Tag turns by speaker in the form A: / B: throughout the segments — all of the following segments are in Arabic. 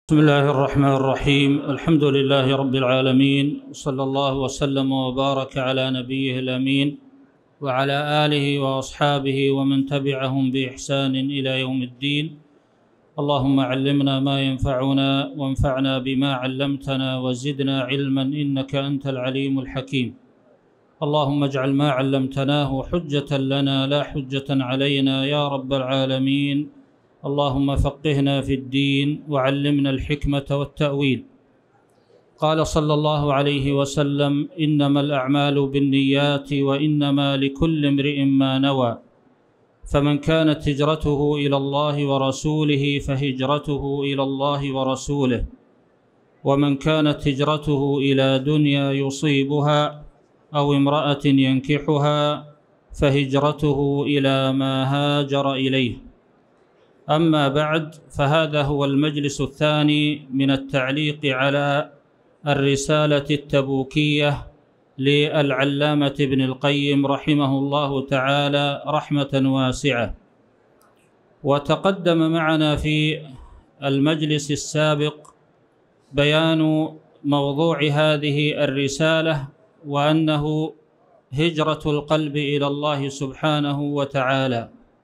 A: بسم الله الرحمن الرحيم. الحمد لله رب العالمين، صلى الله وسلم وبارك على نبيه الأمين وعلى آله وأصحابه ومن تبعهم بإحسان إلى يوم الدين. اللهم علمنا ما ينفعنا وانفعنا بما علمتنا وزدنا علما إنك أنت العليم الحكيم. اللهم اجعل ما علمتناه حجة لنا لا حجة علينا يا رب العالمين. اللهم فقهنا في الدين وعلمنا الحكمة والتأويل. قال صلى الله عليه وسلم: إنما الأعمال بالنيات وإنما لكل امرئ ما نوى، فمن كانت هجرته إلى الله ورسوله فهجرته إلى الله ورسوله، ومن كانت هجرته إلى دنيا يصيبها أو امرأة ينكحها فهجرته إلى ما هاجر إليه. أما بعد، فهذا هو المجلس الثاني من التعليق على الرسالة التبوكية للعلامة ابن القيم رحمه الله تعالى رحمة واسعة. وتقدم معنا في المجلس السابق بيان موضوع هذه الرسالة، وأنه هجرة القلب إلى الله سبحانه وتعالى.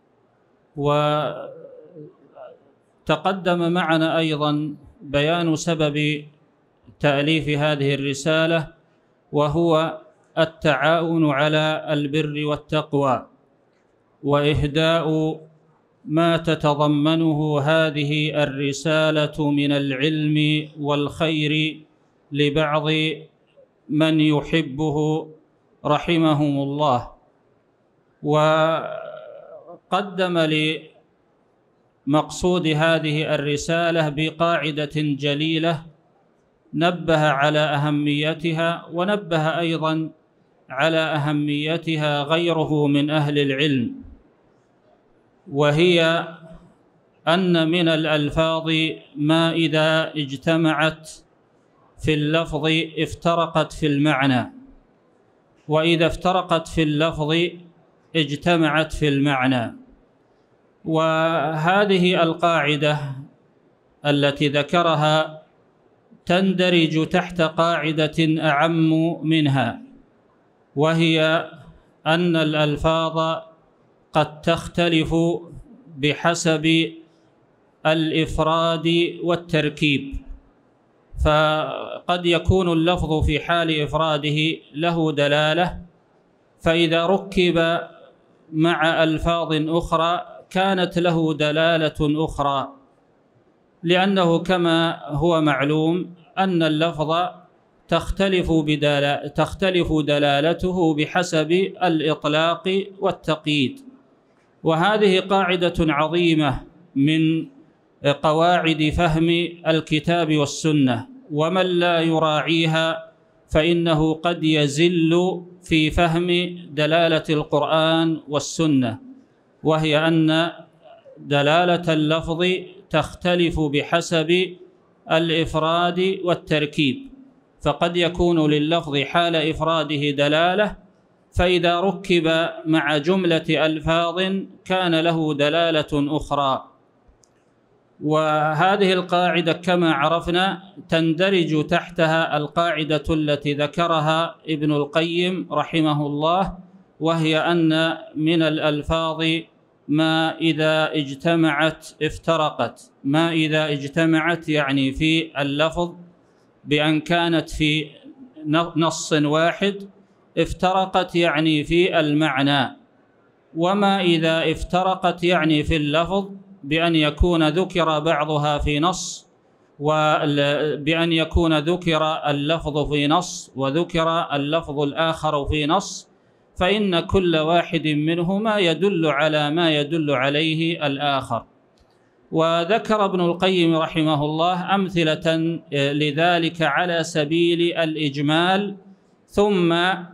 A: وتقدم معنا أيضا بيان سبب تأليف هذه الرسالة، وهو التعاون على البر والتقوى، وإهداء ما تتضمنه هذه الرسالة من العلم والخير لبعض من يحبه رحمهم الله. وقدم لمقصود هذه الرسالة بقاعدة جليلة نبه على أهميتها، ونبه أيضا على أهميتها غيره من أهل العلم، وهي أن من الألفاظ ما إذا اجتمعت في اللفظ افترقت في المعنى، وإذا افترقت في اللفظ اجتمعت في المعنى. وهذه القاعدة التي ذكرها تندرج تحت قاعدة أعم منها، وهي أن الألفاظ قد تختلف بحسب الإفراد والتركيب. فقد يكون اللفظ في حال إفراده له دلالة، فإذا ركب مع ألفاظ أخرى كانت له دلالة أخرى، لأنه كما هو معلوم أن اللفظ تختلف دلالته بحسب الإطلاق والتقييد. وهذه قاعدة عظيمة من قواعد فهم الكتاب والسنة، ومن لا يراعيها فإنه قد يزل في فهم دلالة القرآن والسنة، وهي أن دلالة اللفظ تختلف بحسب الإفراد والتركيب. فقد يكون لللفظ حال إفراده دلالة، فإذا ركب مع جملة ألفاظ كان له دلالة أخرى. وهذه القاعدة كما عرفنا تندرج تحتها القاعدة التي ذكرها ابن القيم رحمه الله، وهي أن من الألفاظ ما إذا اجتمعت افترقت. ما إذا اجتمعت يعني في اللفظ بأن كانت في نص واحد، افترقت يعني في المعنى. وما إذا افترقت يعني في اللفظ بأن يكون ذكر بعضها في نص، وبأن يكون ذكر اللفظ في نص وذكر اللفظ الآخر في نص، فإن كل واحد منهما يدل على ما يدل عليه الآخر. وذكر ابن القيم رحمه الله أمثلة لذلك على سبيل الإجمال، ثم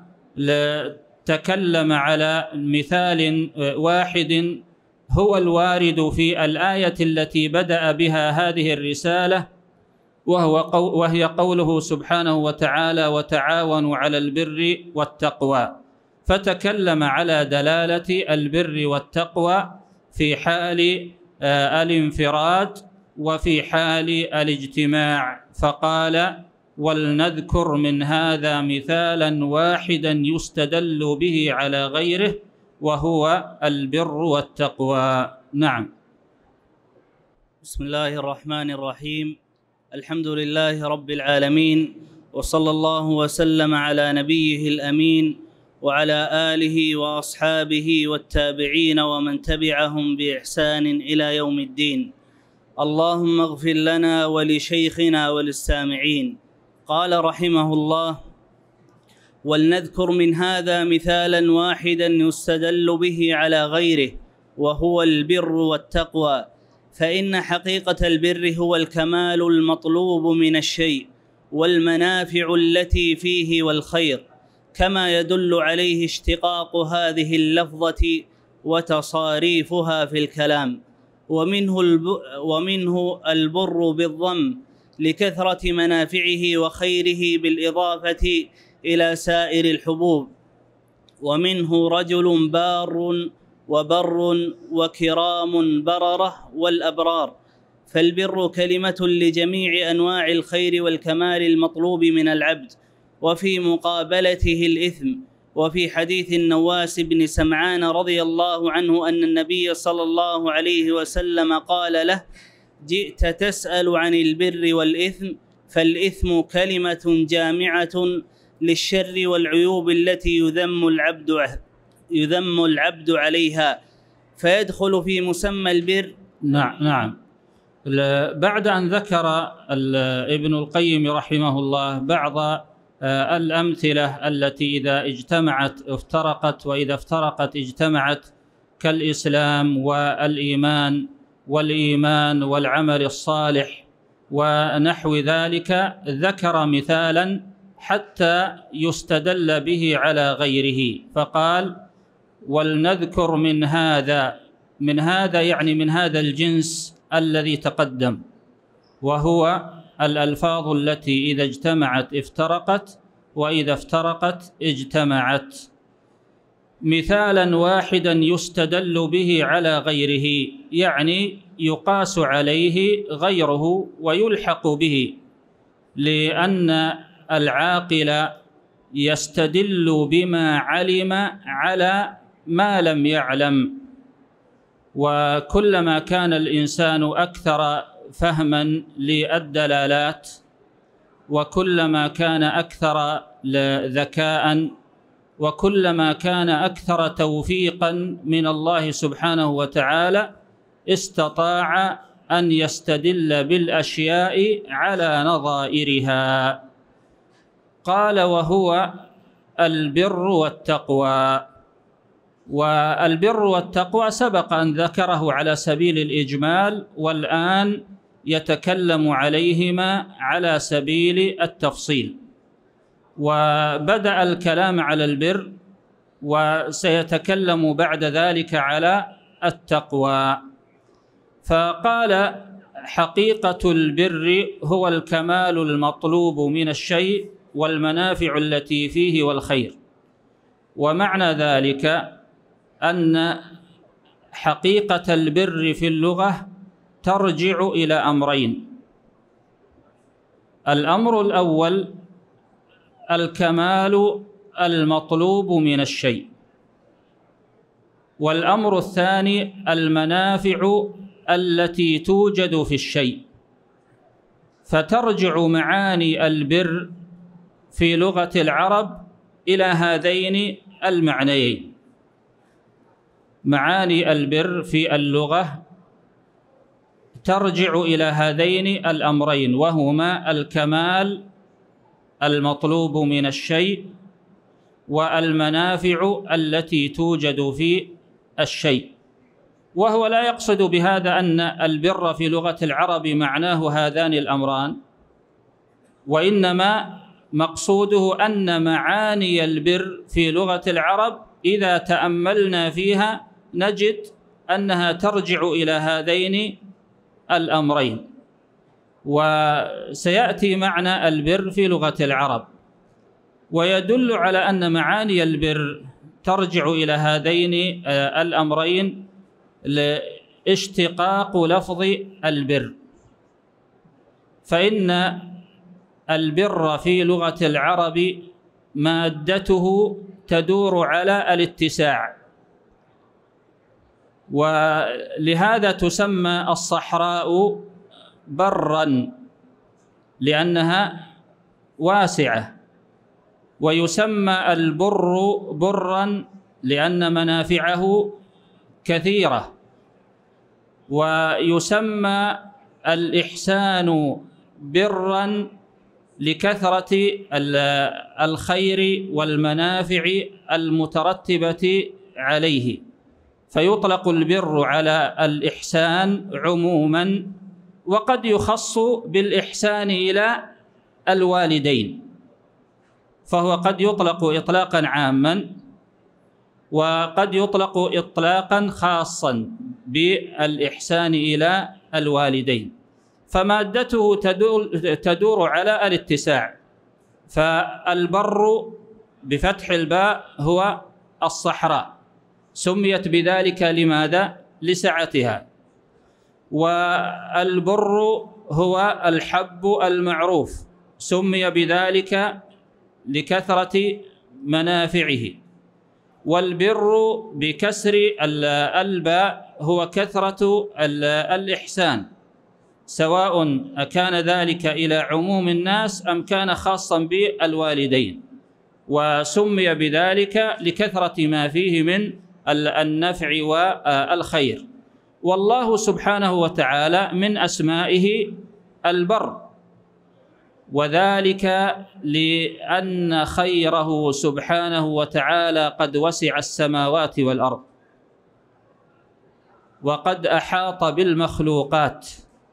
A: تكلم على مثال واحد هو الوارد في الآية التي بدأ بها هذه الرسالة، وهي قوله سبحانه وتعالى: وتعاونوا على البر والتقوى. فتكلم على دلالة البر والتقوى في حال الانفراد وفي حال الاجتماع، فقال: ولنذكر من هذا مثالا واحدا يستدل به على غيره، وهو البر والتقوى. نعم.
B: بسم الله الرحمن الرحيم. الحمد لله رب العالمين، وصلى الله وسلم على نبيه الأمين وعلى آله وأصحابه والتابعين ومن تبعهم بإحسان إلى يوم الدين. اللهم اغفر لنا ولشيخنا وللسامعين. قال رحمه الله: ولنذكر من هذا مثالا واحدا يستدل به على غيره، وهو البر والتقوى. فإن حقيقة البر هو الكمال المطلوب من الشيء والمنافع التي فيه والخير، كما يدل عليه اشتقاق هذه اللفظة وتصاريفها في الكلام. ومنه البر بالضم لكثرة منافعه وخيره بالإضافة إلى سائر الحبوب. ومنه رجل بار وبر وكرام بررة والأبرار. فالبر كلمة لجميع أنواع الخير والكمال المطلوب من العبد، وفي مقابلته الإثم. وفي حديث النواس بن سمعان رضي الله عنه أن النبي صلى الله عليه وسلم قال له: جئت تسأل عن البر والإثم، فالإثم كلمة جامعة للشر والعيوب التي يذم العبد عليها، فيدخل في مسمى البر.
A: نعم. بعد أن ذكر ابن القيم رحمه الله بعض الأمثلة التي إذا اجتمعت افترقت، وإذا افترقت اجتمعت، كالإسلام والإيمان والعمل الصالح ونحو ذلك، ذكر مثالا حتى يستدل به على غيره، فقال: ولنذكر من هذا يعني من هذا الجنس الذي تقدم، وهو الألفاظ التي إذا اجتمعت افترقت، وإذا افترقت اجتمعت، مثالا واحدا يستدل به على غيره، يعني يقاس عليه غيره ويلحق به، لأن العاقل يستدل بما علم على ما لم يعلم، وكلما كان الإنسان أكثر فهما للدلالات، وكلما كان أكثر ذكاء، وكلما كان أكثر توفيقا من الله سبحانه وتعالى، استطاع أن يستدل بالأشياء على نظائرها. قال: وهو البر والتقوى. والبر والتقوى سبق أن ذكره على سبيل الإجمال، والآن يتكلم عليهما على سبيل التفصيل. وبدأ الكلام على البر، وسيتكلم بعد ذلك على التقوى. فقال: حقيقة البر هو الكمال المطلوب من الشيء والمنافع التي فيه والخير. ومعنى ذلك أن حقيقة البر في اللغة ترجع إلى أمرين: الأمر الأول الكمال المطلوب من الشيء، والأمر الثاني المنافع التي توجد في الشيء. فترجع معاني البر في لغة العرب إلى هذين المعنيين. معاني البر في اللغة ترجع إلى هذين الأمرين، وهما الكمال المطلوب من الشيء والمنافع التي توجد في الشيء. وهو لا يقصد بهذا أن البر في لغة العرب معناه هذان الأمران، وإنما مقصوده أن معاني البر في لغة العرب إذا تأملنا فيها نجد أنها ترجع إلى هذين الأمرين. وسيأتي معنى البر في لغة العرب، ويدل على أن معاني البر ترجع إلى هذين الأمرين لاشتقاق لفظ البر. فإن البر في لغة العرب مادته تدور على الاتساع، ولهذا تسمى الصحراء برا لأنها واسعة، ويسمى البر برا لأن منافعه كثيرة، ويسمى الإحسان برا لكثرة الخير والمنافع المترتبة عليه، فيطلق البر على الإحسان عموما، وقد يخص بالإحسان إلى الوالدين، فهو قد يطلق إطلاقا عاما وقد يطلق إطلاقا خاصا بالإحسان إلى الوالدين، فمادته تدور على الاتساع. فالبر بفتح الباء هو الصحراء، سميت بذلك لماذا؟ لسعتها. والبر هو الحب المعروف، سمي بذلك لكثرة منافعه. والبر بكسر الباء هو كثرة الإحسان، سواء أكان ذلك إلى عموم الناس أم كان خاصا بالوالدين، وسمي بذلك لكثرة ما فيه من النفع والخير. والله سبحانه وتعالى من أسمائه البر، وذلك لأن خيره سبحانه وتعالى قد وسع السماوات والأرض، وقد أحاط بالمخلوقات.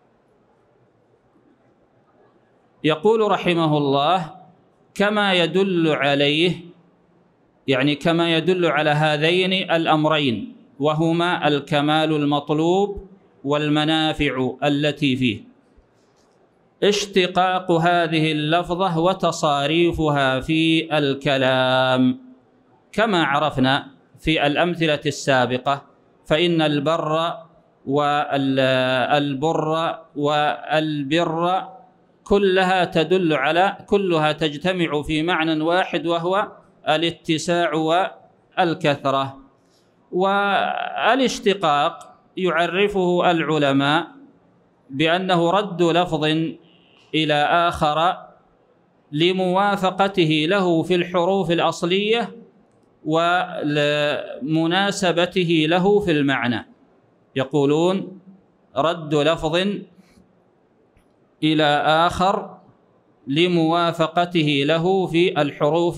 A: يقول رحمه الله: كما يدل عليه، يعني كما يدل على هذين الأمرين، وهما الكمال المطلوب والمنافع التي فيه، اشتقاق هذه اللفظة وتصاريفها في الكلام. كما عرفنا في الأمثلة السابقة، فإن البر والبر والبر كلها تجتمع في معنى واحد، وهو الاتساع والكثرة. والاشتقاق يعرفه العلماء بأنه رد لفظ إلى آخر لموافقته له في الحروف الأصلية ولمناسبته له في المعنى. يقولون رد لفظ إلى آخر لموافقته له في الحروف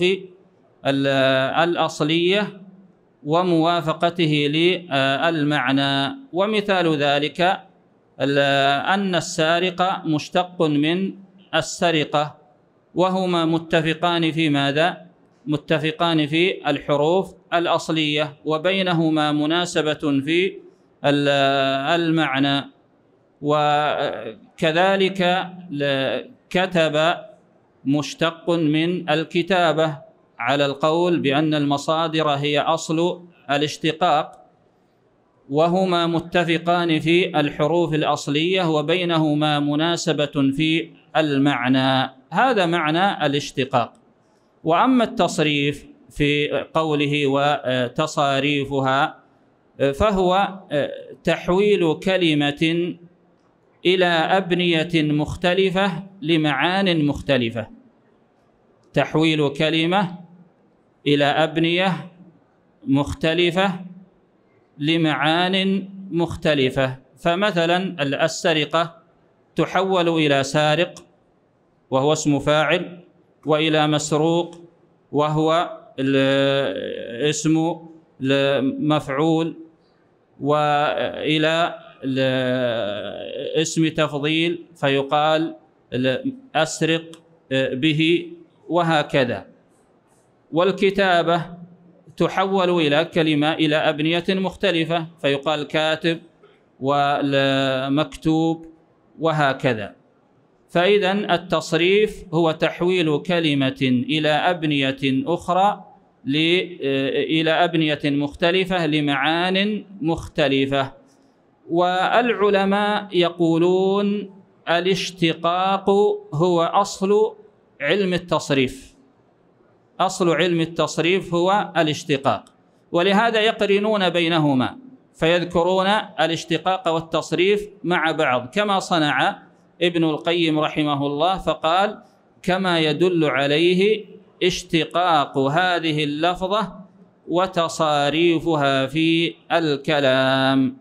A: الأصلية وموافقته للمعنى. ومثال ذلك أن السارق مشتق من السرقة، وهما متفقان في ماذا؟ متفقان في الحروف الأصلية، وبينهما مناسبة في المعنى. وكذلك كتب مشتق من الكتابة، على القول بأن المصادر هي أصل الاشتقاق، وهما متفقان في الحروف الأصلية وبينهما مناسبة في المعنى. هذا معنى الاشتقاق. وأما التصريف في قوله وتصاريفها، فهو تحويل كلمة إلى أبنية مختلفة لمعان مختلفة. تحويل كلمة إلى أبنية مختلفة لمعان مختلفة. فمثلا السرقة تحول إلى سارق وهو اسم فاعل، وإلى مسروق وهو اسم مفعول، وإلى اسم تفضيل فيقال أسرق به، وهكذا. والكتابة تحول إلى كلمة إلى أبنية مختلفة فيقال كاتب ومكتوب، وهكذا. فإذا التصريف هو تحويل كلمة إلى أبنية أخرى إلى أبنية مختلفة لمعان مختلفة. والعلماء يقولون الاشتقاق هو أصل علم التصريف، أصل علم التصريف هو الاشتقاق، ولهذا يقرنون بينهما فيذكرون الاشتقاق والتصريف مع بعض، كما صنع ابن القيم رحمه الله فقال: كما يدل عليه اشتقاق هذه اللفظة وتصاريفها في الكلام.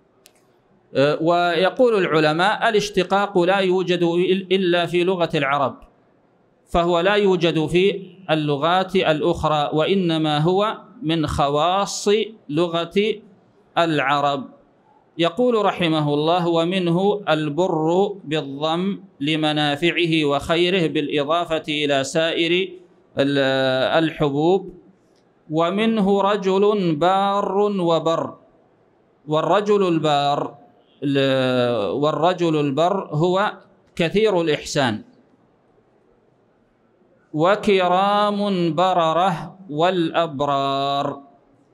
A: ويقول العلماء: الاشتقاق لا يوجد إلا في لغة العرب، فهو لا يوجد في اللغات الأخرى، وإنما هو من خواص لغة العرب. يقول رحمه الله: ومنه البر بالضم لمنافعه وخيره بالإضافة إلى سائر الحبوب. ومنه رجل بار وبر، والرجل البر هو كثير الإحسان. وكرام بررة والأبرار.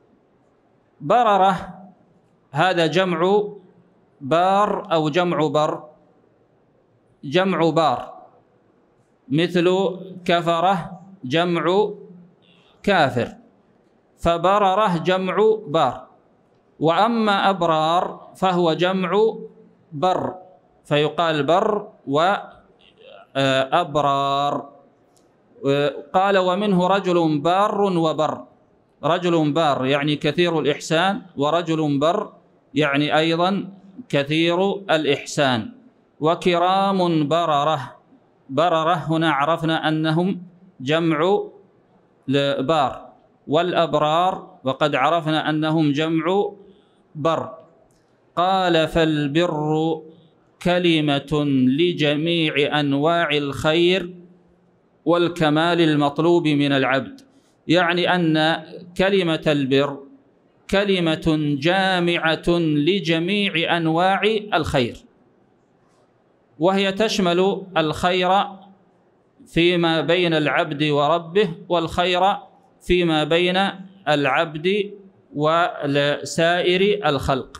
A: بررة هذا جمع بار أو جمع بر، جمع بار، مثل كفرة جمع كافر، فبررة جمع بار. وأما أبرار فهو جمع بر، فيقال بر وأبرار. قال: ومنه رجل بار وبر. رجل بار يعني كثير الإحسان، ورجل بر يعني أيضا كثير الإحسان. وكرام بررة. بررة هنا عرفنا أنهم جمع بار، والأبرار وقد عرفنا أنهم جمع بر. قال: فالبر كلمة لجميع أنواع الخير والكمال المطلوب من العبد، يعني أن كلمة البر كلمة جامعة لجميع أنواع الخير، وهي تشمل الخير فيما بين العبد وربه، والخير فيما بين العبد وسائر الخلق،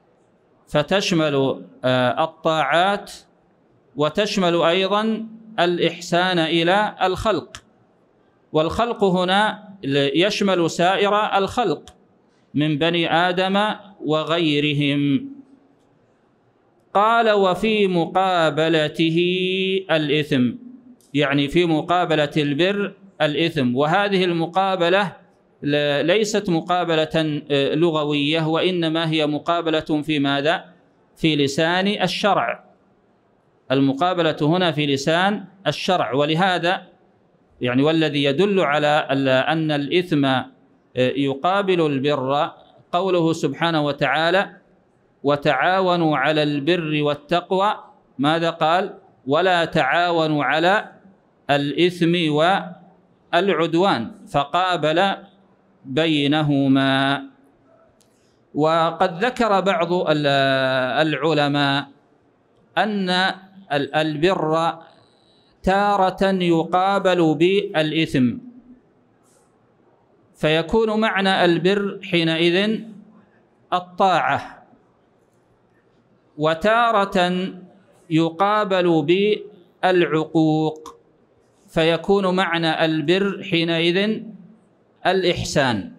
A: فتشمل الطاعات وتشمل أيضا الإحسان إلى الخلق. والخلق هنا يشمل سائر الخلق من بني آدم وغيرهم. قال: وفي مقابلته الإثم، يعني في مقابلة البر الإثم. وهذه المقابلة ليست مقابلة لغوية، وإنما هي مقابلة في ماذا؟ في لسان الشرع. المقابلة هنا في لسان الشرع، ولهذا يعني والذي يدل على أن الإثم يقابل البر قوله سبحانه وتعالى: وتعاونوا على البر والتقوى. ماذا قال؟ ولا تعاونوا على الإثم والعدوان، فقابل بينهما. وقد ذكر بعض العلماء أن البر تارة يقابل بالإثم، فيكون معنى البر حينئذ الطاعة، وتارة يقابل بالعقوق، فيكون معنى البر حينئذ الإحسان.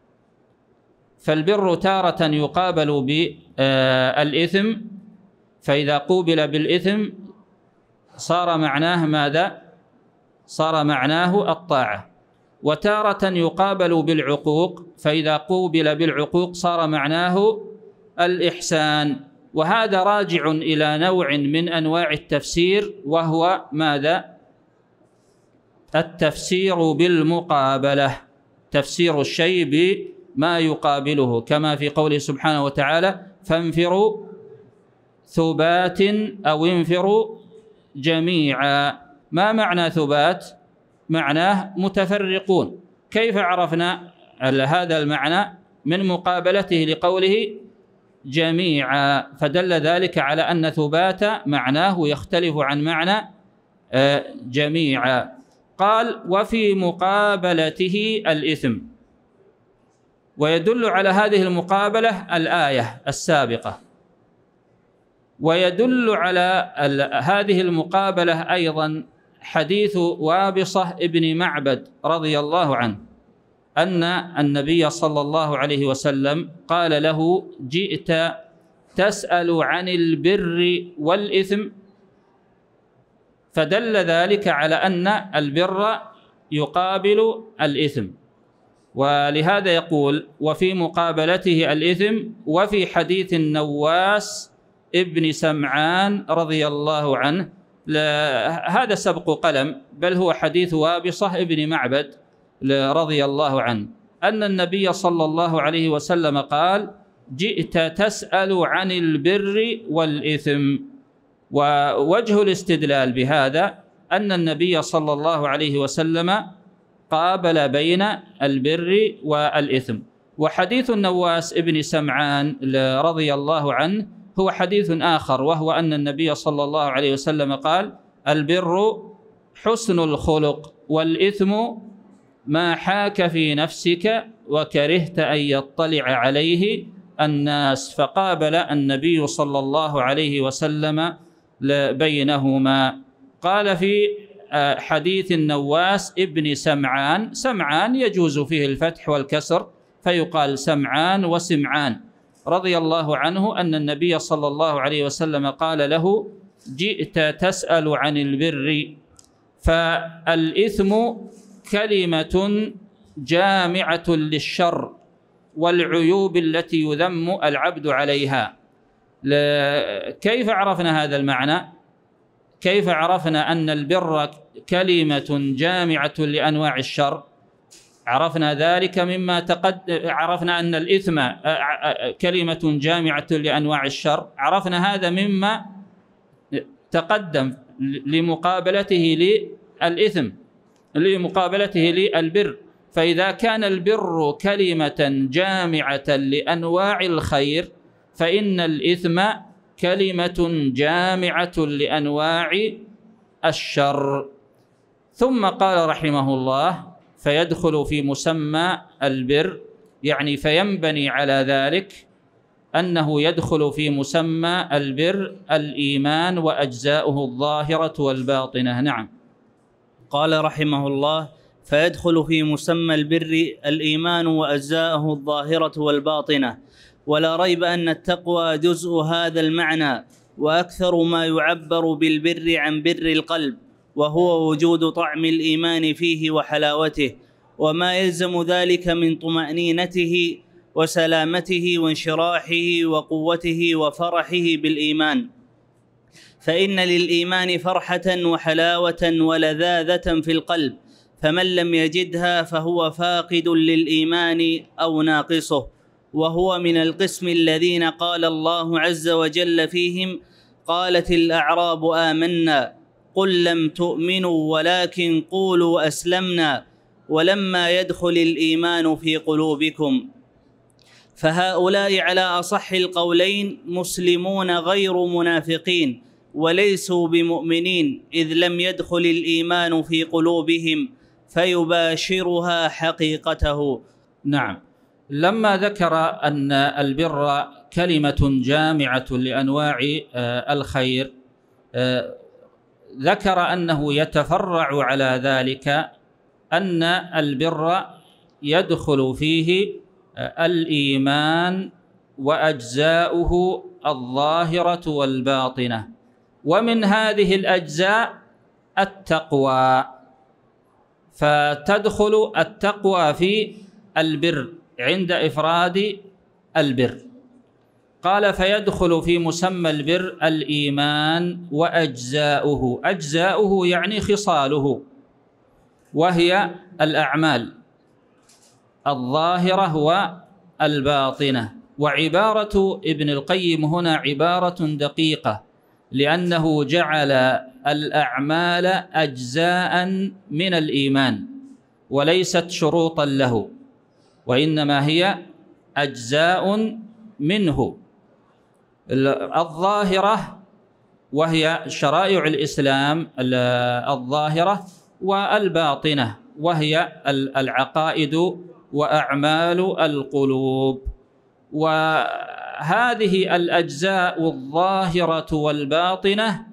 A: فالبر تارة يقابل بالإثم، فإذا قوبل بالإثم صار معناه ماذا؟ صار معناه الطاعة. وتارة يقابل بالعقوق، فإذا قوبل بالعقوق صار معناه الإحسان. وهذا راجع إلى نوع من أنواع التفسير، وهو ماذا؟ التفسير بالمقابلة، تفسير الشيء بما يقابله، كما في قوله سبحانه وتعالى: فانفروا ثبات أو انفروا جميعا. ما معنى ثبات؟ معناه متفرقون. كيف عرفنا هذا المعنى؟ من مقابلته لقوله جميعا، فدل ذلك على أن ثبات معناه يختلف عن معنى جميعا. قال: وفي مقابلته الإثم. ويدل على هذه المقابلة الآية السابقة: ويدل على هذه المقابلة أيضا حديث وابصة ابن معبد رضي الله عنه أن النبي صلى الله عليه وسلم قال له: جئت تسأل عن البر والإثم، فدل ذلك على أن البر يقابل الإثم، ولهذا يقول: وفي مقابلته الإثم. وفي حديث النواس ابن سمعان رضي الله عنه، هذا سبق قلم، بل هو حديث وابصة ابن معبد رضي الله عنه أن النبي صلى الله عليه وسلم قال: جئت تسأل عن البر والإثم. ووجه الاستدلال بهذا أن النبي صلى الله عليه وسلم قابل بين البر والإثم. وحديث النواس ابن سمعان رضي الله عنه هو حديث آخر، وهو أن النبي صلى الله عليه وسلم قال: البر حسن الخلق، والإثم ما حاك في نفسك وكرهت أن يطلع عليه الناس. فقابل النبي صلى الله عليه وسلم بينهما. قال في حديث النواس ابن سمعان، سمعان يجوز فيه الفتح والكسر فيقال سمعان وسمعان، رضي الله عنه أن النبي صلى الله عليه وسلم قال له: جئت تسأل عن البر. فالإثم كلمة جامعة للشر والعيوب التي يذم العبد عليها. كيف عرفنا هذا المعنى؟ كيف عرفنا أن البر كلمة جامعة لأنواع الشر؟ عرفنا ذلك مما عرفنا أن الإثم كلمة جامعة لأنواع الشر، عرفنا هذا مما تقدم لمقابلته للإثم، لمقابلته للبر. فإذا كان البر كلمة جامعة لأنواع الخير، فإن الإثم كلمة جامعة لأنواع الشر. ثم قال رحمه الله: فيدخل في مسمى البر، يعني فينبني على ذلك أنه يدخل في مسمى البر الإيمان وأجزاؤه الظاهرة والباطنة. نعم.
B: قال رحمه الله: فيدخل في مسمى البر الإيمان وأجزاؤه الظاهرة والباطنة. ولا ريب أن التقوى جزء هذا المعنى، وأكثر ما يعبر بالبر عن بر القلب، وهو وجود طعم الإيمان فيه وحلاوته، وما يلزم ذلك من طمأنينته وسلامته وانشراحه وقوته وفرحه بالإيمان. فإن للإيمان فرحة وحلاوة ولذاذة في القلب، فمن لم يجدها فهو فاقد للإيمان أو ناقصه، وهو من القسم الذين قال الله عز وجل فيهم: قالت الأعراب آمنا قل لم تؤمنوا ولكن قولوا أسلمنا ولما يدخل الإيمان في قلوبكم. فهؤلاء على أصح القولين مسلمون غير منافقين، وليسوا بمؤمنين، إذ لم يدخل الإيمان في قلوبهم فيباشرها حقيقته.
A: نعم. لما ذكر أن البر كلمة جامعة لأنواع الخير، ذكر أنه يتفرع على ذلك أن البر يدخل فيه الإيمان وأجزاؤه الظاهرة والباطنة، ومن هذه الأجزاء التقوى، فتدخل التقوى في البر عند إفراد البر. قال: فيدخل في مسمى البر الإيمان وأجزاؤه. أجزاؤه يعني خصاله، وهي الأعمال الظاهرة والباطنة. وعبارة ابن القيم هنا عبارة دقيقة، لأنه جعل الأعمال أجزاء من الإيمان وليست شروطا له، وإنما هي أجزاء منه. الظاهرة وهي شرائع الإسلام الظاهرة، والباطنة وهي العقائد وأعمال القلوب. هذه الأجزاء الظاهرة والباطنة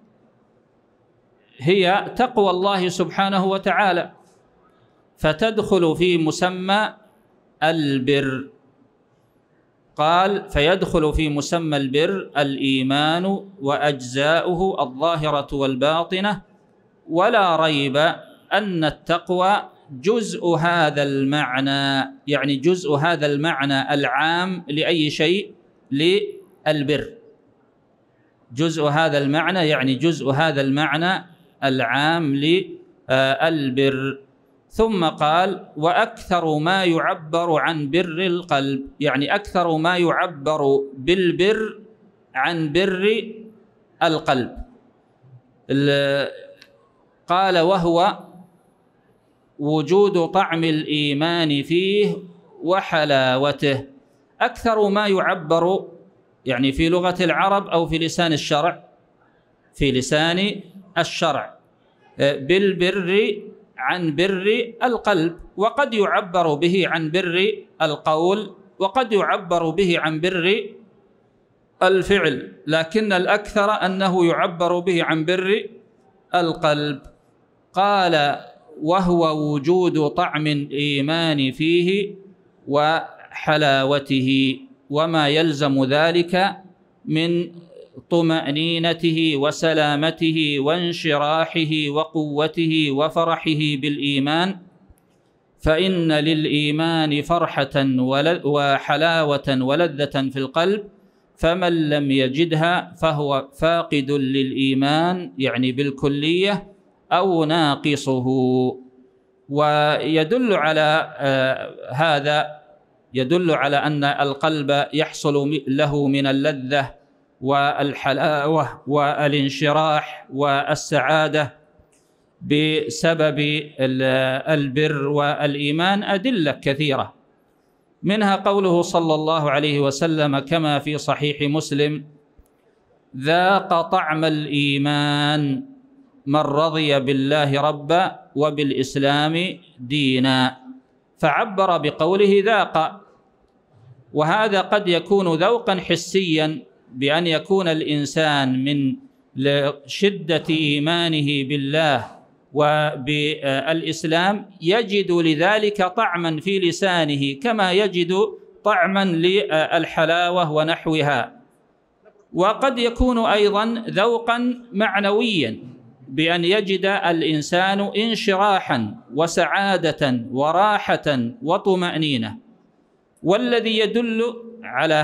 A: هي تقوى الله سبحانه وتعالى، فتدخل في مسمى البر. قال: فيدخل في مسمى البر الإيمان وأجزاؤه الظاهرة والباطنة، ولا ريب أن التقوى جزء هذا المعنى، يعني جزء هذا المعنى العام لأي شيء؟ للبر. جزء هذا المعنى يعني جزء هذا المعنى العام للبر. ثم قال: وأكثر ما يعبر عن بر القلب، يعني أكثر ما يعبر بالبر عن بر القلب. قال: وهو وجود طعم الإيمان فيه وحلاوته. أكثر ما يعبر يعني في لغة العرب أو في لسان الشرع، في لسان الشرع بالبر عن بر القلب، وقد يعبر به عن بر القول، وقد يعبر به عن بر الفعل، لكن الأكثر أنه يعبر به عن بر القلب. قال: وهو وجود طعم الإيمان فيه وحلاوته، وما يلزم ذلك من طمأنينته وسلامته وانشراحه وقوته وفرحه بالإيمان. فإن للإيمان فرحة وحلاوة ولذة في القلب، فمن لم يجدها فهو فاقد للإيمان، يعني بالكلية، أو ناقصه. ويدل على هذا، يدل على أن القلب يحصل له من اللذة والحلاوة والانشراح والسعادة بسبب البر والإيمان أدلة كثيرة، منها قوله صلى الله عليه وسلم كما في صحيح مسلم: ذاق طعم الإيمان من رضي بالله ربا وبالإسلام دينا، فعبر بقوله ذاق. وهذا قد يكون ذوقا حسيا، بأن يكون الإنسان من شدة إيمانه بالله وبالإسلام يجد لذلك طعما في لسانه، كما يجد طعما للحلاوة ونحوها. وقد يكون أيضا ذوقا معنويا، بأن يجد الإنسان انشراحا وسعادة وراحة وطمأنينة. والذي يدل على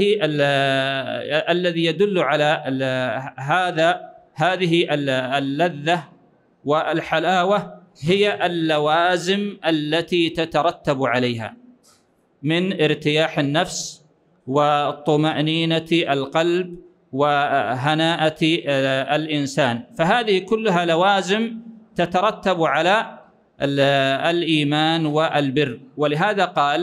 A: هذه اللذة والحلاوة هي اللوازم التي تترتب عليها من ارتياح النفس وطمأنينة القلب وهناءة الإنسان، فهذه كلها لوازم تترتب على الإيمان والبر. ولهذا قال: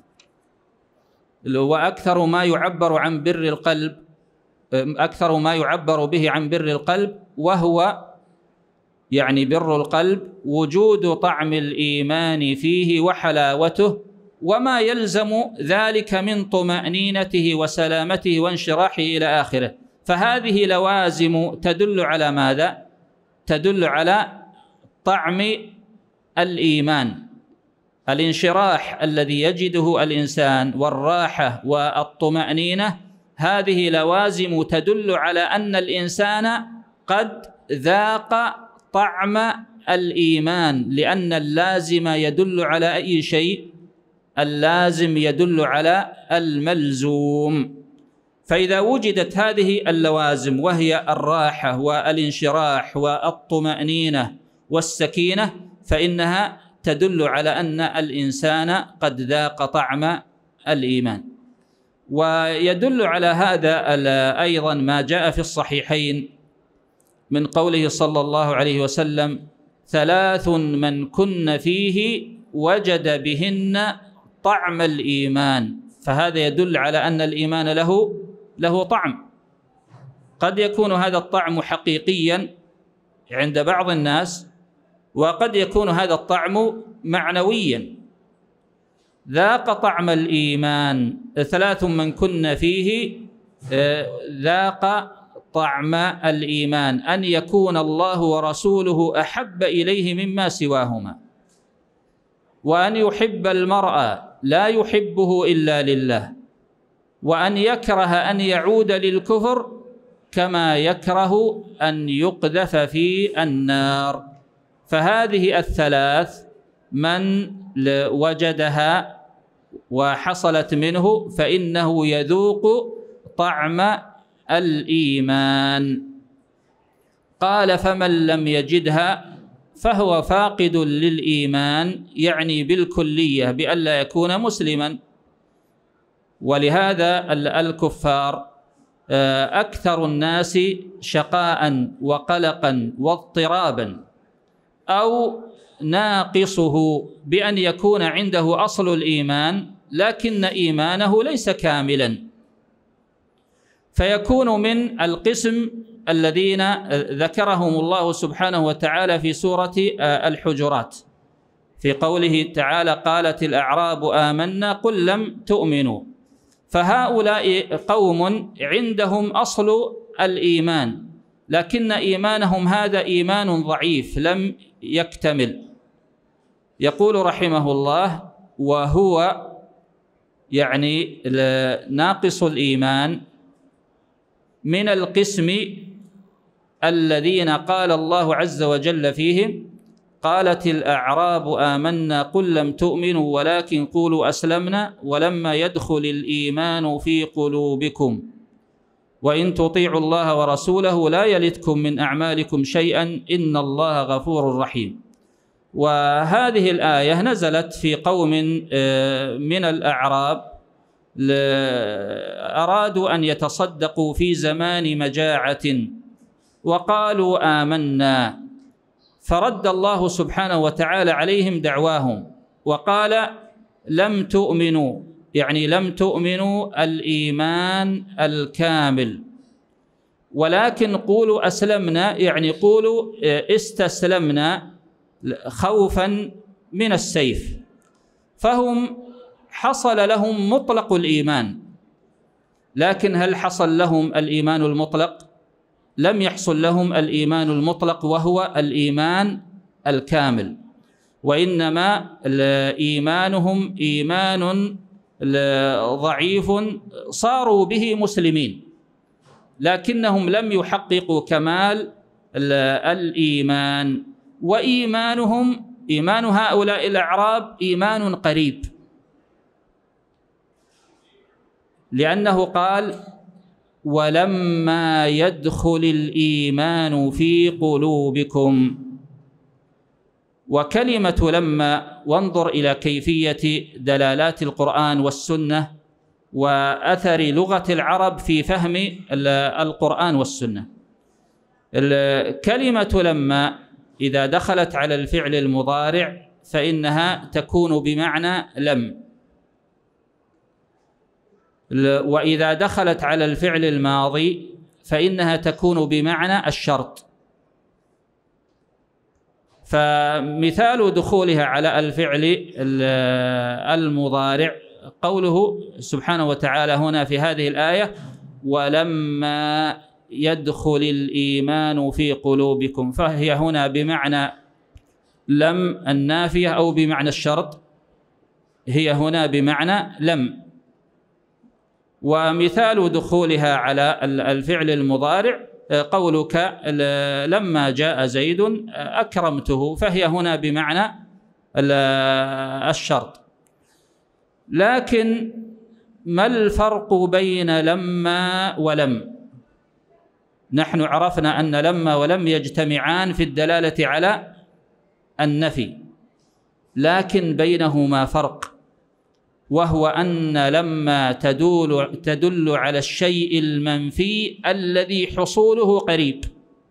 A: وأكثر ما يعبر عن بر القلب، أكثر ما يعبر به عن بر القلب، وهو يعني بر القلب وجود طعم الإيمان فيه وحلاوته، وما يلزم ذلك من طمأنينته وسلامته وانشراحه إلى آخره. فهذه لوازم تدل على ماذا؟ تدل على طعم الإيمان. الانشراح الذي يجده الإنسان والراحة والطمأنينة، هذه لوازم تدل على أن الإنسان قد ذاق طعم الإيمان، لأن اللازم يدل على أي شيء؟ اللازم يدل على الملزوم. فإذا وجدت هذه اللوازم وهي الراحة والانشراح والطمأنينة والسكينة، فإنها تدل على أن الإنسان قد ذاق طعم الإيمان. ويدل على هذا أيضا ما جاء في الصحيحين من قوله صلى الله عليه وسلم: ثلاث من كن فيه وجد بهن طعم الإيمان. فهذا يدل على أن الإيمان له طعم. قد يكون هذا الطعم حقيقيا عند بعض الناس، وقد يكون هذا الطعم معنويا. ذاق طعم الإيمان. 3 من كن فيه ذاق طعم الإيمان: أن يكون الله ورسوله أحب إليه مما سواهما، وأن يحب المرء لا يحبه إلا لله، وأن يكره أن يعود للكفر كما يكره أن يقذف في النار. فهذه ال3 من وجدها وحصلت منه فإنه يذوق طعم الإيمان. قال: فمن لم يجدها فهو فاقد للإيمان، يعني بالكلية، بألا يكون مسلما. ولهذا الكفار أكثر الناس شقاء وقلقا واضطرابا، أو ناقصه بأن يكون عنده أصل الإيمان لكن إيمانه ليس كاملا، فيكون من القسم الذين ذكرهم الله سبحانه وتعالى في سورة الحجرات في قوله تعالى: قالت الأعراب آمنا قل لم تؤمنوا. فهؤلاء قوم عندهم أصل الإيمان لكن إيمانهم هذا إيمان ضعيف لم يكتمل. يقول رحمه الله: وهو يعني ناقص الإيمان من القسم الذين قال الله عز وجل فيهم: قالت الأعراب آمنا قل لم تؤمنوا ولكن قولوا أسلمنا ولما يدخل الإيمان في قلوبكم وإن تطيعوا الله ورسوله لا يلتكم من أعمالكم شيئا إن الله غفور رحيم. وهذه الآية نزلت في قوم من الأعراب أرادوا أن يتصدقوا في زمان مجاعة وقالوا آمنا، فرد الله سبحانه وتعالى عليهم دعواهم وقال: لم تؤمنوا، يعني لم تؤمنوا الإيمان الكامل، ولكن قولوا أسلمنا، يعني قولوا استسلمنا خوفا من السيف. فهم حصل لهم مطلق الإيمان، لكن هل حصل لهم الإيمان المطلق؟ لم يحصل لهم الإيمان المطلق وهو الإيمان الكامل، وإنما إيمانهم إيمان ضعيف صاروا به مسلمين لكنهم لم يحققوا كمال الإيمان. وإيمانهم إيمان هؤلاء الأعراب إيمان قريب، لأنه قال: ولما يدخل الإيمان في قلوبكم. وكلمة لما، وانظر إلى كيفية دلالات القرآن والسنة وأثر لغة العرب في فهم القرآن والسنة. كلمة لما إذا دخلت على الفعل المضارع فإنها تكون بمعنى لم، وإذا دخلت على الفعل الماضي فإنها تكون بمعنى الشرط. فمثال دخولها على الفعل المضارع قوله سبحانه وتعالى هنا في هذه الآية: ولما يدخل الإيمان في قلوبكم، فهي هنا بمعنى لم النافية أو بمعنى الشرط، هي هنا بمعنى لم. ومثال دخولها على الفعل المضارع قولك لما جاء زيد أكرمته، فهي هنا بمعنى الشرط. لكن ما الفرق بين لما ولم؟ نحن عرفنا أن لما ولم يجتمعان في الدلالة على النفي، لكن بينهما فرق، وهو أن لما تدل على الشيء المنفي الذي حصوله قريب،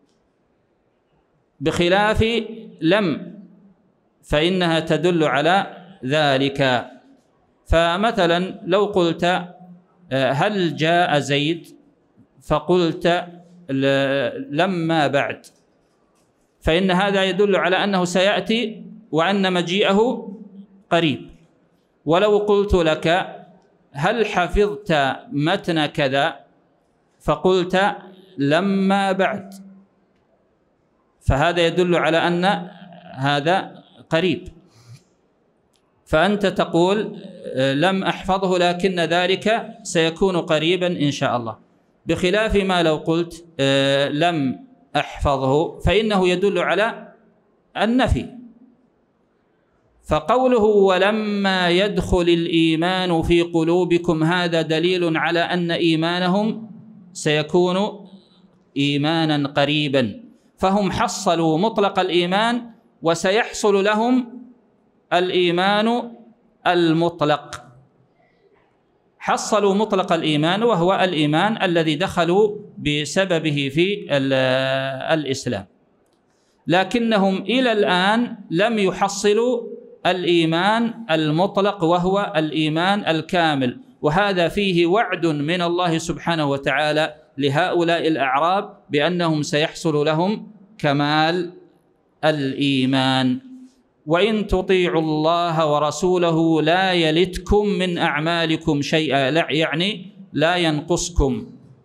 A: بخلاف لم فإنها تدل على ذلك. فمثلا لو قلت هل جاء زيد فقلت لما بعد، فإن هذا يدل على أنه سيأتي وأن مجيئه قريب. ولو قلت لك هل حفظت متن كذا فقلت لما بعد، فهذا يدل على أن هذا قريب، فأنت تقول لم أحفظه لكن ذلك سيكون قريبا إن شاء الله، بخلاف ما لو قلت لم أحفظه فإنه يدل على النفي. فقوله ولما يدخل الإيمان في قلوبكم هذا دليل على أن إيمانهم سيكون إيمانا قريبا، فهم حصلوا مطلق الإيمان وسيحصل لهم الإيمان المطلق، حصلوا مطلق الإيمان وهو الإيمان الذي دخلوا بسببه في الإسلام، لكنهم إلى الآن لم يحصلوا الإيمان المطلق وهو الإيمان الكامل، وهذا فيه وعد من الله سبحانه وتعالى لهؤلاء الأعراب بأنهم سيحصل لهم كمال الإيمان. وإن تطيعوا الله ورسوله لا يلتكم من أعمالكم شيئا، يعني لا ينقصكم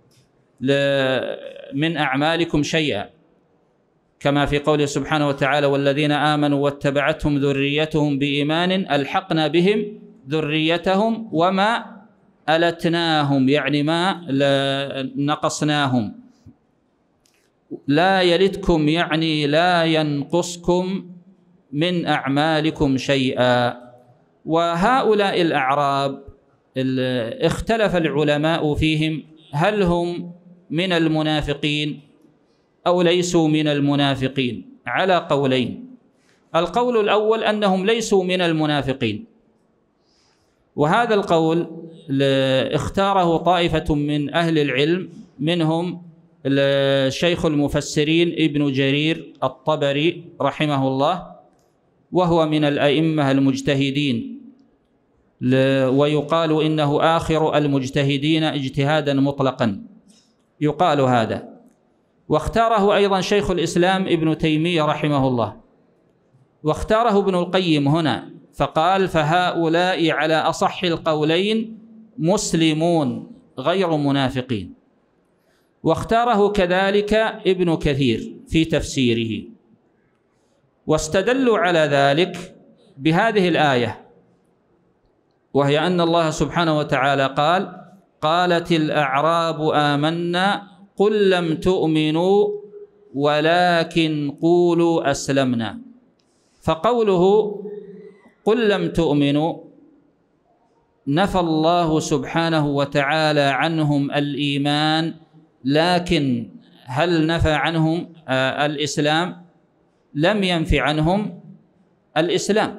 A: من أعمالكم شيئا، كما في قوله سبحانه وتعالى والذين آمنوا واتبعتهم ذريتهم بإيمان ألحقنا بهم ذريتهم وما ألتناهم، يعني ما نقصناهم. لا يلتكم يعني لا ينقصكم من أعمالكم شيئا. وهؤلاء الأعراب اختلف العلماء فيهم هل هم من المنافقين أو ليسوا من المنافقين على قولين. القول الأول أنهم ليسوا من المنافقين، وهذا القول اختاره طائفة من أهل العلم، منهم الشيخ المفسرين ابن جرير الطبري رحمه الله، وهو من الأئمة المجتهدين، ويقال إنه آخر المجتهدين اجتهادا مطلقا، يقال هذا. واختاره أيضا شيخ الإسلام ابن تيمية رحمه الله، واختاره ابن القيم هنا فقال فهؤلاء على أصح القولين مسلمون غير منافقين. واختاره كذلك ابن كثير في تفسيره، واستدلوا على ذلك بهذه الآية، وهي أن الله سبحانه وتعالى قال قالت الأعراب آمنا قل لم تؤمنوا ولكن قولوا أسلمنا. فقوله قل لم تؤمنوا نفى الله سبحانه وتعالى عنهم الإيمان، لكن هل نفى عنهم الإسلام؟ لم ينف عنهم الإسلام،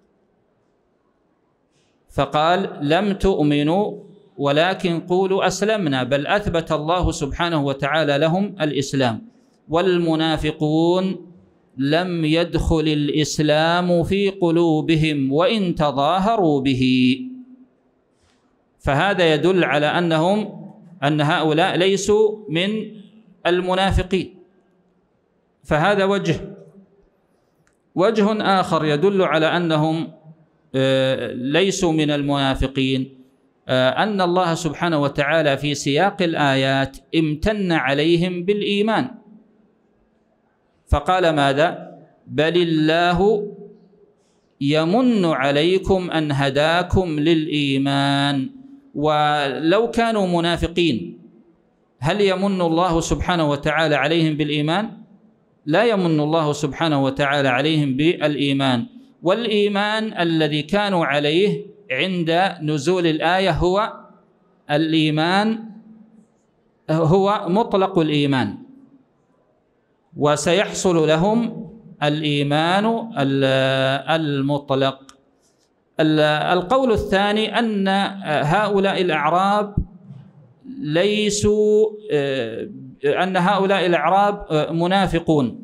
A: فقال لم تؤمنوا ولكن قولوا أسلمنا، بل أثبت الله سبحانه وتعالى لهم الإسلام. والمنافقون لم يدخل الإسلام في قلوبهم وإن تظاهروا به، فهذا يدل على أن هؤلاء ليسوا من المنافقين. فهذا وجه آخر يدل على أنهم ليسوا من المنافقين، أن الله سبحانه وتعالى في سياق الآيات امتن عليهم بالإيمان، فقال ماذا؟ بل الله يمن عليكم أن هداكم للإيمان. ولو كانوا منافقين هل يمن الله سبحانه وتعالى عليهم بالإيمان؟ لا يمن الله سبحانه وتعالى عليهم بالإيمان. والإيمان الذي كانوا عليه عند نزول الآية هو الإيمان، هو مطلق الإيمان، وسيحصل لهم الإيمان المطلق. القول الثاني أن هؤلاء الأعراب منافقون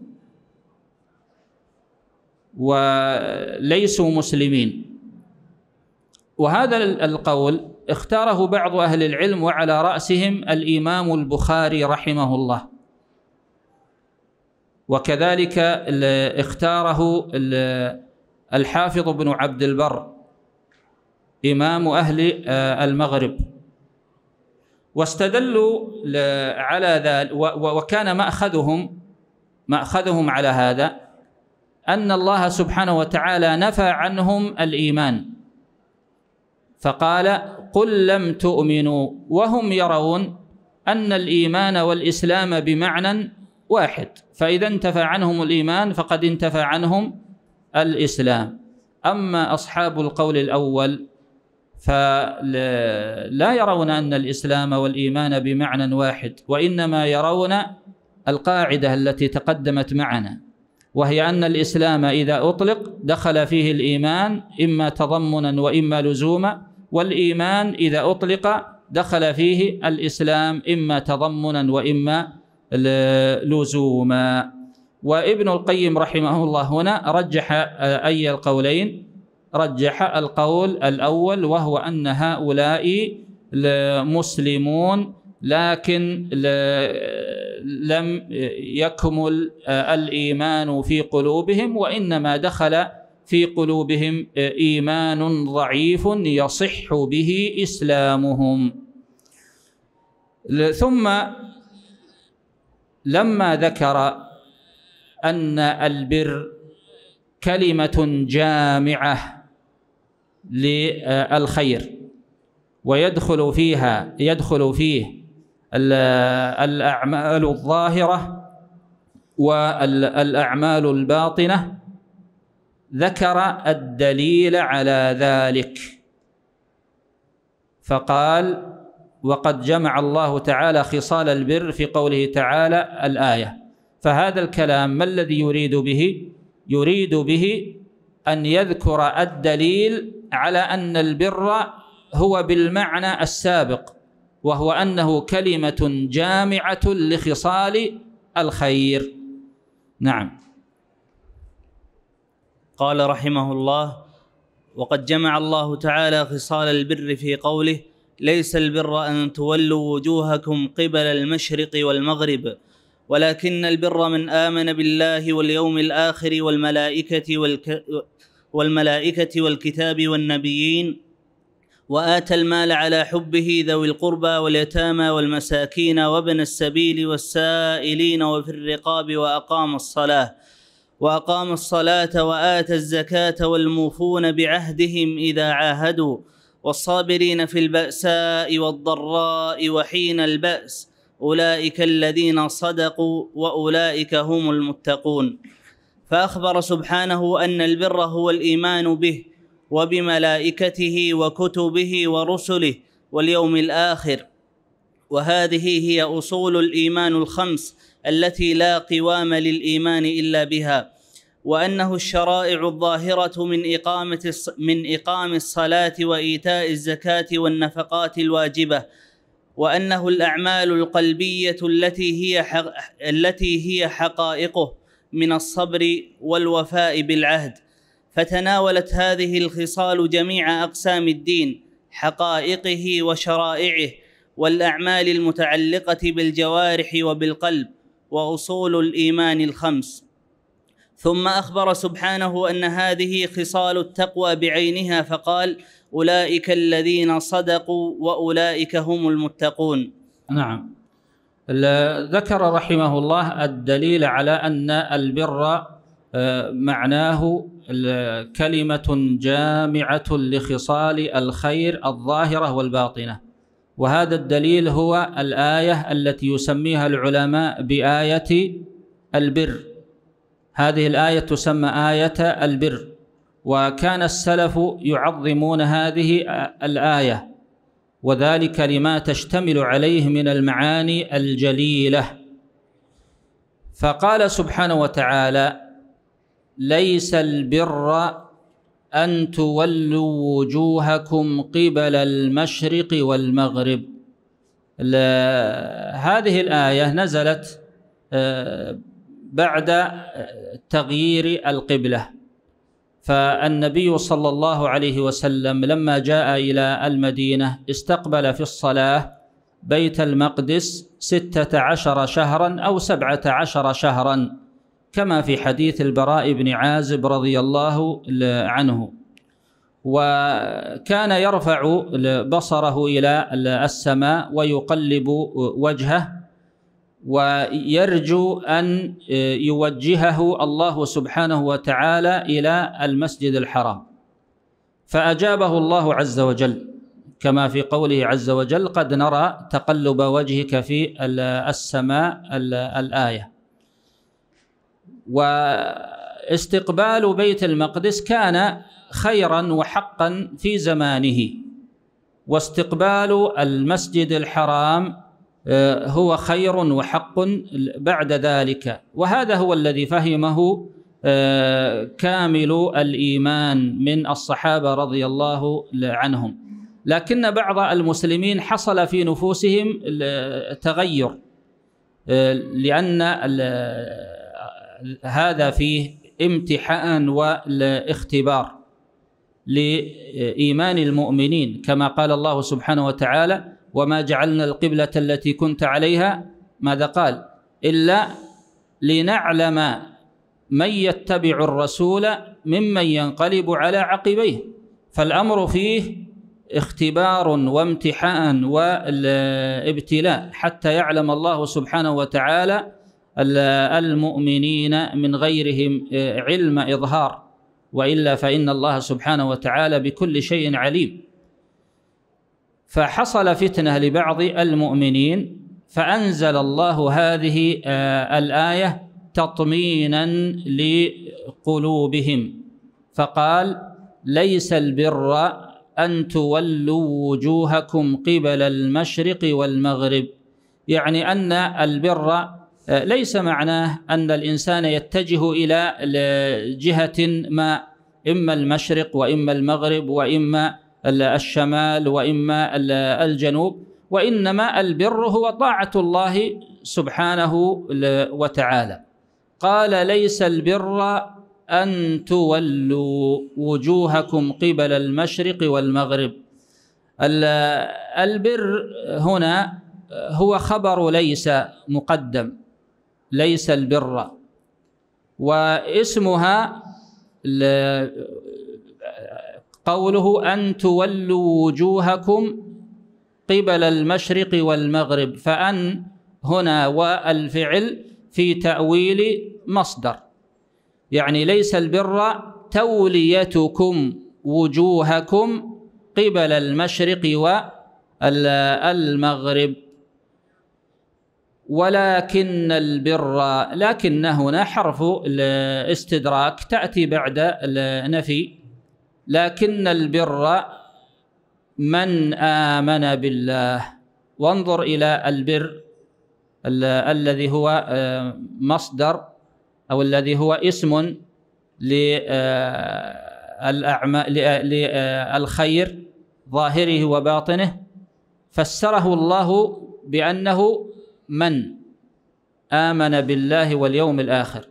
A: وليسوا مسلمين، وهذا القول اختاره بعض أهل العلم وعلى رأسهم الإمام البخاري رحمه الله، وكذلك اختاره الحافظ بن عبد البر إمام أهل المغرب. واستدلوا على ذلك، وكان مأخذهم على هذا أن الله سبحانه وتعالى نفى عنهم الإيمان، فقال قل لم تؤمنوا، وهم يرون أن الإيمان والإسلام بمعنى واحد، فإذا انتفى عنهم الإيمان فقد انتفى عنهم الإسلام. أما أصحاب القول الأول فلا يرون أن الإسلام والإيمان بمعنى واحد، وإنما يرون القاعدة التي تقدمت معنا، وهي أن الإسلام إذا أطلق دخل فيه الإيمان إما تضمنا وإما لزوما، والإيمان إذا أطلق دخل فيه الإسلام إما تضمنا وإما لزوما. وابن القيم رحمه الله هنا رجح أي القولين؟ رجح القول الأول، وهو أن هؤلاء مسلمون لكن لم يكمل الإيمان في قلوبهم، وإنما دخل في قلوبهم إيمان ضعيف يصح به إسلامهم. ثم لما ذكر أن البر كلمة جامعة للخير ويدخل فيه الأعمال الظاهرة والأعمال الباطنة، ذكر الدليل على ذلك فقال وقد جمع الله تعالى خصال البر في قوله تعالى الآية. فهذا الكلام ما الذي يريد به؟ يريد به أن يذكر الدليل على أن البر هو بالمعنى السابق، وهو أنه كلمة جامعة لخصال الخير. نعم.
B: قال رحمه الله: وقد جمع الله تعالى خصال البر في قوله: ليس البر أن تولوا وجوهكم قبل المشرق والمغرب، ولكن البر من آمن بالله واليوم الآخر والملائكة والكتاب والنبيين، وآتى المال على حبه ذوي القربى واليتامى والمساكين وابن السبيل والسائلين وفي الرقاب، وأقام الصلاة وآتى الزكاة والموفون بعهدهم إذا عاهدوا، والصابرين في البأساء والضراء وحين البأس، أولئك الذين صدقوا وأولئك هم المتقون. فأخبر سبحانه أن البر هو الإيمان به وبملائكته وكتبه ورسله واليوم الآخر، وهذه هي أصول الإيمان الخمس التي لا قوام للإيمان إلا بها، وأنه الشرائع الظاهرة من إقام الصلاة وإيتاء الزكاة والنفقات الواجبة، وأنه الأعمال القلبية التي هي حقائقه من الصبر والوفاء بالعهد. فتناولت هذه الخصال جميع أقسام الدين، حقائقه وشرائعه، والأعمال المتعلقة بالجوارح وبالقلب، وأصول الإيمان الخمس. ثم أخبر سبحانه أن هذه خصال التقوى بعينها، فقال: أولئك الذين صدقوا وأولئك هم المتقون.
A: نعم. ذكر رحمه الله الدليل على أن البر معناه كلمة جامعة لخصال الخير الظاهرة والباطنة، وهذا الدليل هو الآية التي يسميها العلماء بآية البر. هذه الآية تسمى آية البر، وكان السلف يعظمون هذه الآية، وذلك لما تشتمل عليه من المعاني الجليلة. فقال سبحانه وتعالى: ليس البر أن تولوا وجوهكم قبل المشرق والمغرب. هذه الآية نزلت بعد تغيير القبلة، فالنبي صلى الله عليه وسلم لما جاء إلى المدينة استقبل في الصلاة بيت المقدس 16 شهرا أو 17 شهرا، كما في حديث البراء بن عازب رضي الله عنه. وكان يرفع بصره إلى السماء ويقلب وجهه ويرجو أن يوجهه الله سبحانه وتعالى إلى المسجد الحرام، فأجابه الله عز وجل كما في قوله عز وجل: قد نرى تقلب وجهك في السماء، الآية. واستقبال بيت المقدس كان خيرا وحقا في زمانه، واستقبال المسجد الحرام هو خير وحق بعد ذلك، وهذا هو الذي فهمه كامل الإيمان من الصحابة رضي الله عنهم. لكن بعض المسلمين حصل في نفوسهم تغير، لأن هذا فيه امتحان والاختبار لإيمان المؤمنين، كما قال الله سبحانه وتعالى: وما جعلنا القبلة التي كنت عليها، ماذا قال؟ إلا لنعلم من يتبع الرسول ممن ينقلب على عقبيه. فالأمر فيه اختبار وامتحان والابتلاء حتى يعلم الله سبحانه وتعالى المؤمنين من غيرهم علم إظهار، وإلا فإن الله سبحانه وتعالى بكل شيء عليم. فحصل فتنة لبعض المؤمنين، فأنزل الله هذه الآية تطمينا لقلوبهم، فقال: ليس البر أن تولوا وجوهكم قبل المشرق والمغرب. يعني أن البر ليس معناه أن الإنسان يتجه إلى جهة ما، إما المشرق وإما المغرب وإما الشمال وإما الجنوب، وإنما البر هو طاعة الله سبحانه وتعالى. قال: ليس البر أن تولوا وجوهكم قبل المشرق والمغرب. البر هنا هو خبر ليس مقدم، ليس البر، واسمها قوله أن تولوا وجوهكم قبل المشرق والمغرب، فأن هنا والفعل في تأويل مصدر، يعني ليس البر توليتكم وجوهكم قبل المشرق والمغرب، ولكن البر، لكن هنا حرف الاستدراك تأتي بعد النفي، لكن البر من آمن بالله. وانظر إلى البر الذي هو مصدر أو الذي هو اسم للخير ظاهره وباطنه، فسره الله بأنه من آمن بالله واليوم الآخر.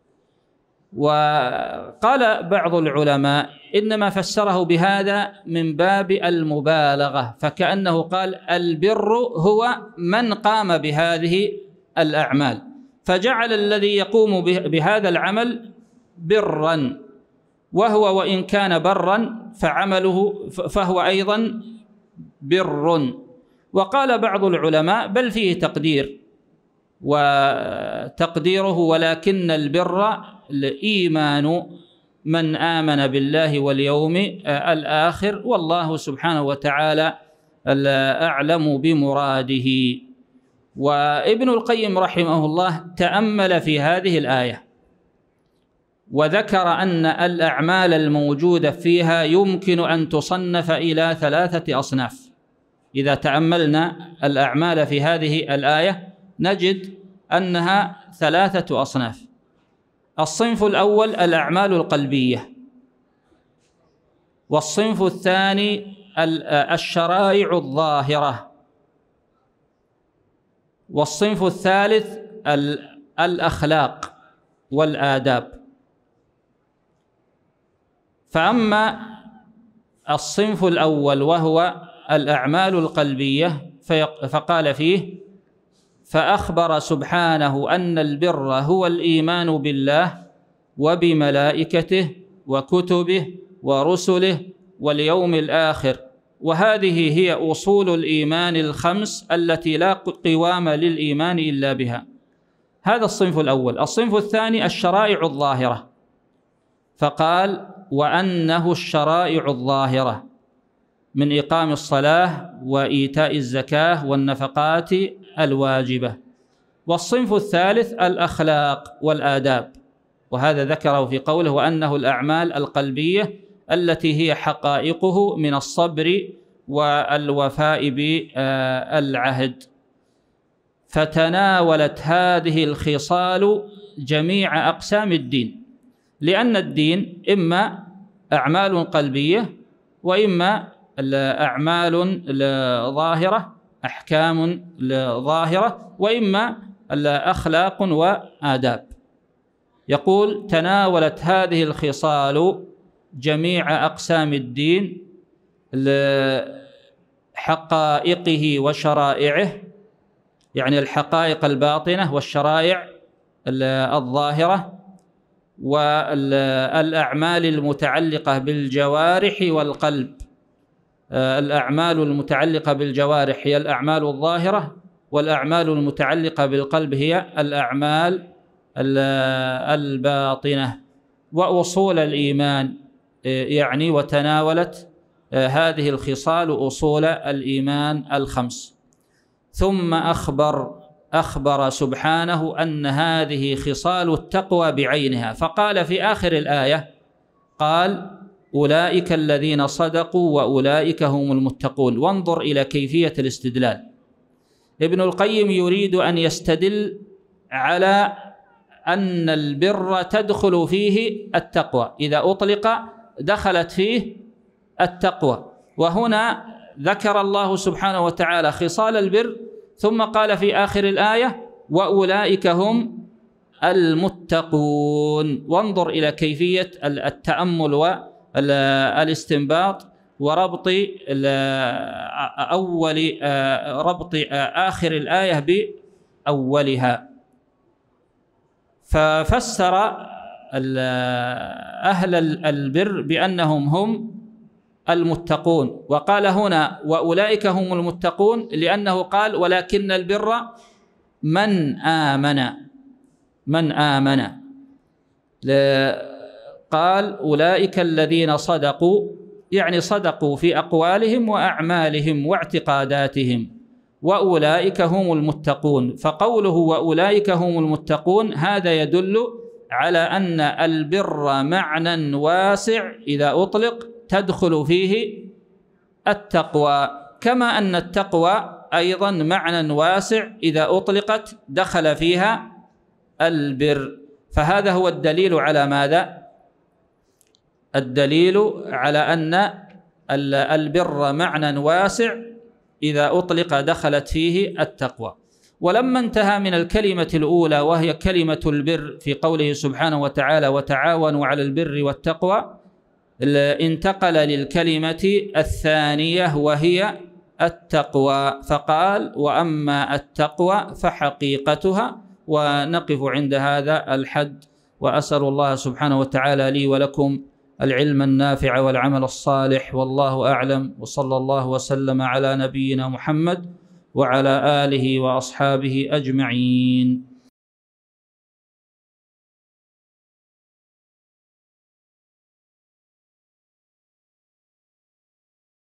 A: وقال بعض العلماء إنما فسره بهذا من باب المبالغة، فكأنه قال البر هو من قام بهذه الأعمال، فجعل الذي يقوم بهذا العمل برا، وهو وإن كان برا فعمله فهو أيضا بر. وقال بعض العلماء بل فيه تقدير، وتقديره ولكن البر الإيمان من آمن بالله واليوم الآخر، والله سبحانه وتعالى أعلم بمراده. وابن القيم رحمه الله تأمل في هذه الآية وذكر أن الأعمال الموجودة فيها يمكن أن تصنف إلى 3 أصناف. إذا تأملنا الأعمال في هذه الآية نجد أنها 3 أصناف. الصنف الأول الأعمال القلبية، والصنف الثاني الشرائع الظاهرة، والصنف الثالث الأخلاق والآداب. فأما الصنف الأول وهو الأعمال القلبية فقال فيه: فأخبر سبحانه أن البر هو الإيمان بالله وبملائكته وكتبه ورسله واليوم الآخر، وهذه هي أصول الإيمان الخمس التي لا قوام للإيمان إلا بها. هذا الصنف الأول. الصنف الثاني الشرائع الظاهرة، فقال وأنه الشرائع الظاهرة من إقام الصلاة وإيتاء الزكاة والنفقات الواجبة. والصنف الثالث الأخلاق والآداب، وهذا ذكره في قوله وأنه الأعمال القلبية التي هي حقائقه من الصبر والوفاء بالعهد. فتناولت هذه الخصال جميع أقسام الدين، لأن الدين إما أعمال قلبية، وإما أعمال ظاهرة، أحكام ظاهرة، وإما أخلاق وآداب. يقول تناولت هذه الخصال جميع أقسام الدين، حقائقه وشرائعه، يعني الحقائق الباطنة والشرائع الظاهرة، والأعمال المتعلقة بالجوارح والقلب. الأعمال المتعلقة بالجوارح هي الأعمال الظاهرة، والأعمال المتعلقة بالقلب هي الأعمال الباطنة. وأصول الإيمان يعني وتناولت هذه الخصال أصول الإيمان الخمس. ثم أخبر سبحانه أن هذه خصال التقوى بعينها، فقال في آخر الآية قال أولئك الذين صدقوا وأولئك هم المتقون. وانظر إلى كيفية الاستدلال. ابن القيم يريد أن يستدل على أن البر تدخل فيه التقوى، إذا أطلق دخلت فيه التقوى. وهنا ذكر الله سبحانه وتعالى خصال البر، ثم قال في آخر الآية وأولئك هم المتقون. وانظر إلى كيفية التأمل والاستنباط وربط ربط آخر الآية بأولها. ففسر أهل البر بأنهم هم المتقون، وقال هنا وأولئك هم المتقون لأنه قال ولكن البر من آمن. قال أولئك الذين صدقوا، يعني صدقوا في أقوالهم وأعمالهم واعتقاداتهم، وأولئك هم المتقون. فقوله وأولئك هم المتقون هذا يدل على أن البر معنى واسع إذا أطلق تدخل فيه التقوى، كما أن التقوى أيضا معنى واسع إذا أطلقت دخل فيها البر. فهذا هو الدليل على ماذا؟ الدليل على أن البر معنى واسع إذا أطلق دخلت فيه التقوى. ولما انتهى من الكلمة الأولى وهي كلمة البر في قوله سبحانه وتعالى وتعاونوا على البر والتقوى، انتقل للكلمة الثانية وهي التقوى، فقال وأما التقوى فحقيقتها. ونقف عند هذا الحد، وأسأل الله سبحانه وتعالى لي ولكم العلم النافع والعمل الصالح، والله أعلم، وصلى الله وسلم على نبينا محمد وعلى آله وأصحابه أجمعين.